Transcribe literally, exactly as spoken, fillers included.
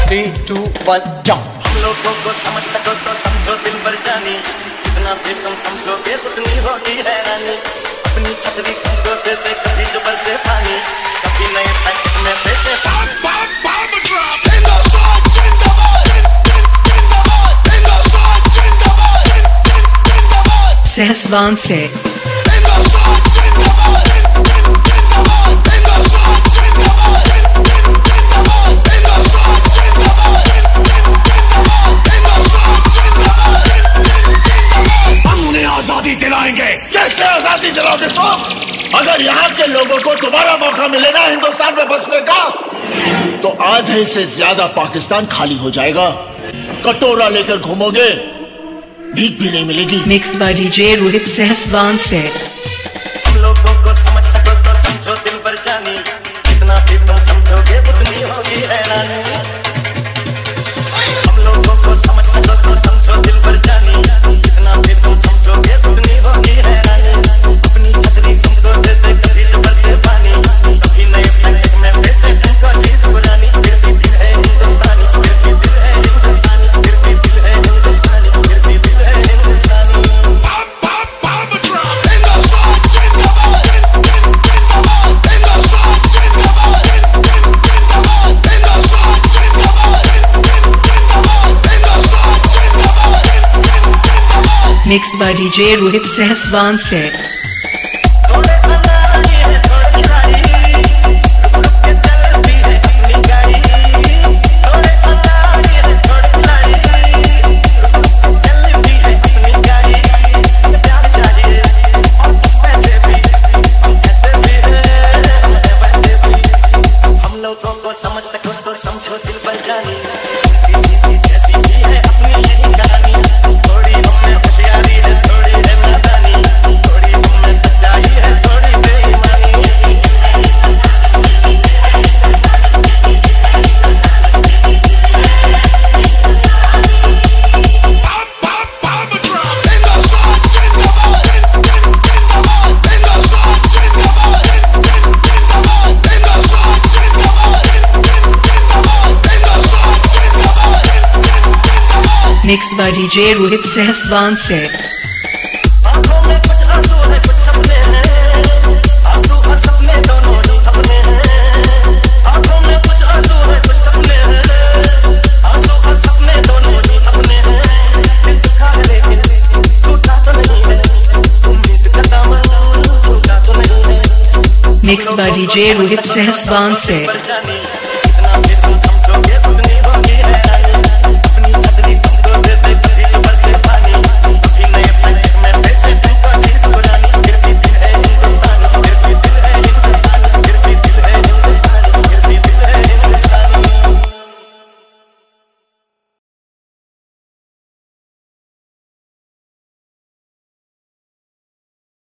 Three to one jump. हम लोगों को समझ सको तो समझो दिल भर जानी, जितना भी तुम समझोगे उतनी होगी हैरानी। अपनी छतरी तुमको देते कभी जो बरसे पानी, कभी नए पैकेट में पैसे। Sehsvan se आजादी दिलाएंगे। कैसे आजादी दिलाओगे तुम? अगर यहाँ के लोगों को दोबारा मौका मिलेगा हिंदुस्तान में बसने का, तो आधे से ज्यादा पाकिस्तान खाली हो जाएगा। कटोरा लेकर घूमोगे, भीख भी नहीं मिलेगी। Mixed by D J Rohit Sehsvan se हम लोगों को समझ सको तो समझो दिल भर जानी, जितना भी तुम समझोगे उतनी होगी हैरानी। हम लोगों को समझ सको तो समझो दिल भर जानी, जितना भी तुम समझोगे उतनी होगी हैरानी। अपनी छतरी तुमको देते कभी जो बरसे पानी, कभी नए पैकेट में बेचे तुमको चीज पुरानी। फिर भी दिल है हिंदुस्तानी, फिर भी दिल है हिंदुस्तानी, फिर भी दिल है हिंदुस्तानी, फिर भी दिल है हिंदुस्तानी। Mixed by D J Rohit Sehsvan se थोड़े अनाड़ी है थोड़ी खाई, रुक रुक के चलती है अपनी गाड़ी। थोड़े अनाड़ी है थोड़ी खाई, रुक रुक के चलती है अपनी गाड़ी। प्यार चाहिए और कुछ पैसे भी, हम ऐसे भी हैं हम हैं वैसे भी। हम लोगों को समझ सको तो समझो दिल भर जानी, सीधी जैसी भी है अपनी यही कहानी। थोड़ी हममें होशियारी है थोड़ी है नादानी, थोड़ी हममें सच्चाई है थोड़ी बेईमानी। Mixed by D J Rohit Sehsvan se आँखों में कुछ आंसू है कुछ सपने हैं, आंसू और सपने दोनों ही अपने हैं। आँखों में कुछ आंसू है कुछ सपने हैं, आंसू और सपने दोनों ही अपने हैं। दिल दुखा है लेकिन टूटा तो नहीं है, उम्मीद का दामन टूटा तो नहीं है। Mixed by D J Rohit Sehsvan se जानी